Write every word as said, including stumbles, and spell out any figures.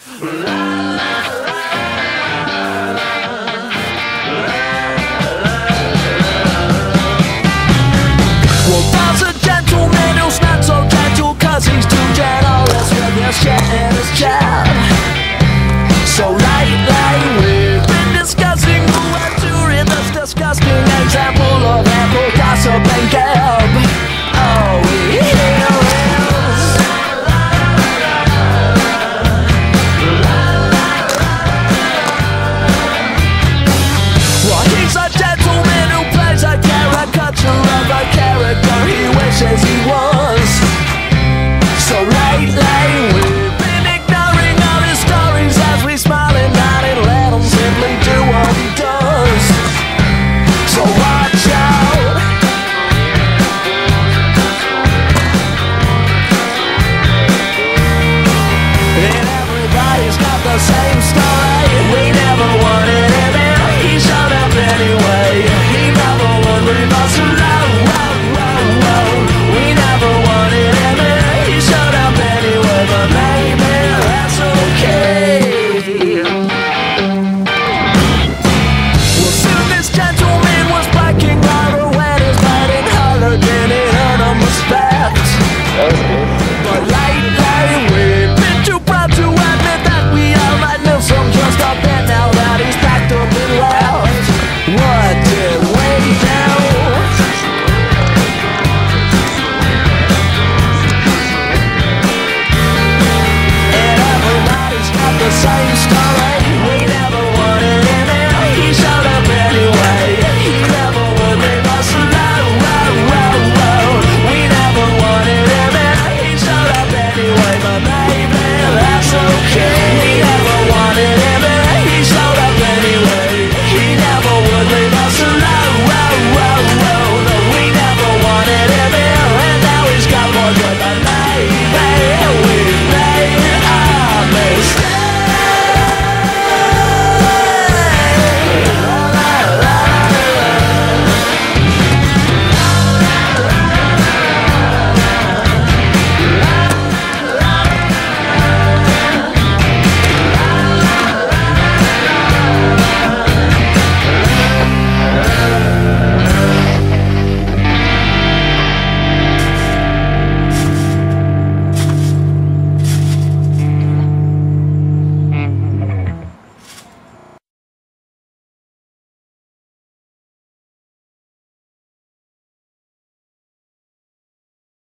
Well, there's a gentleman who's not so gentle, cause he's too generous with his shit and his jab. So lately we've been discussing who had to read this disgusting example of ample gossip and gab. Oh, here is well, he's a gentleman who plays a caricature of a character he wishes he was. So lately we've been ignoring all his stories as we smile and nod and let him simply do what he does. So watch out. And everybody's got the same story. We never wanted him in. He showed up anyway. He never would leave us alone.